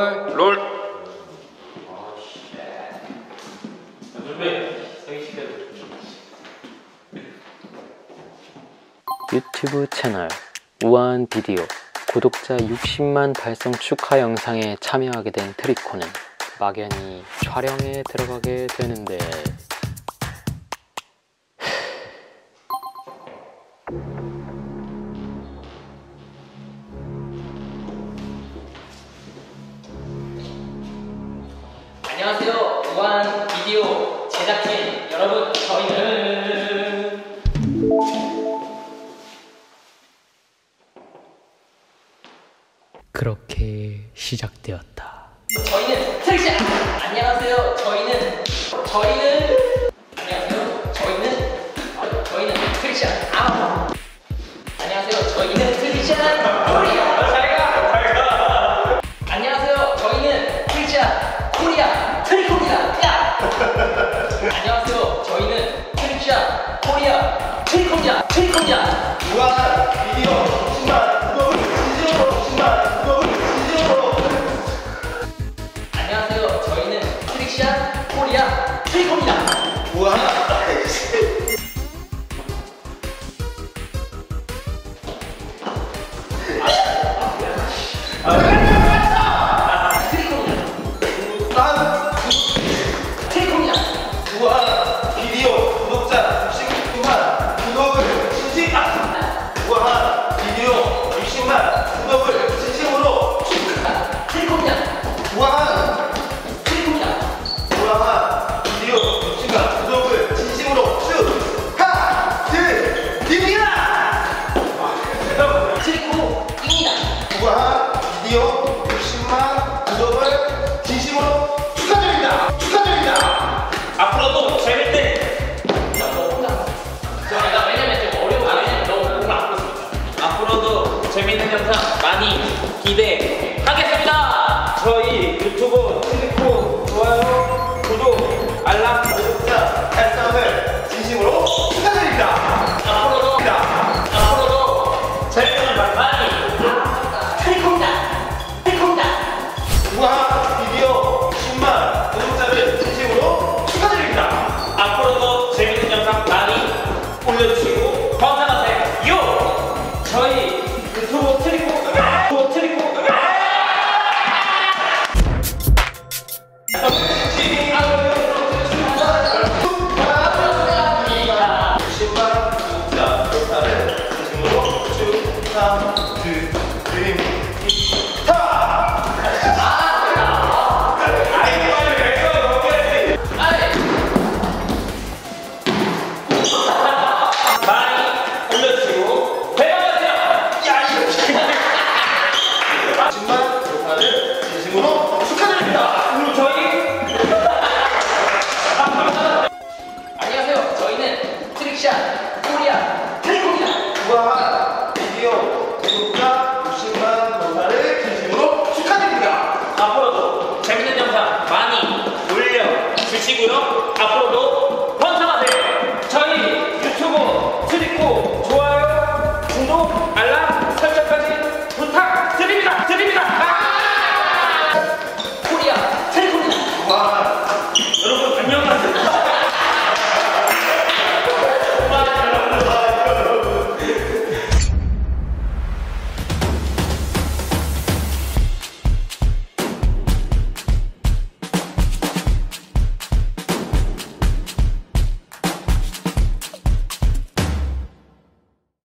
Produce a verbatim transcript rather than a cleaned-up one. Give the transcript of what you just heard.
롤. 롤. 유튜브 채널 우아한 비디오 구독자 육십만 달성 축하 영상에 참여하게 된 트리코는 막연히 촬영에 들어가게 되는데 안녕하세요. 우아한 비디오 제작진 여러분, 저희는 그렇게 시작되었다. 저희는 트릭샷! 안녕하세요. 저희는 저희는 안녕하세요. 저희는 어, 저희는 트릭샷. 아우. 안녕하세요. 저희는 트릭샷 코리아. 잘가 잘가. 안녕하세요. 저희는 트릭샷 코리아 트리코입니다. 야. 안녕하세요. 저희는 트릭샷 코리아 트리코입니다. 트리코입니다. 우아한 비디오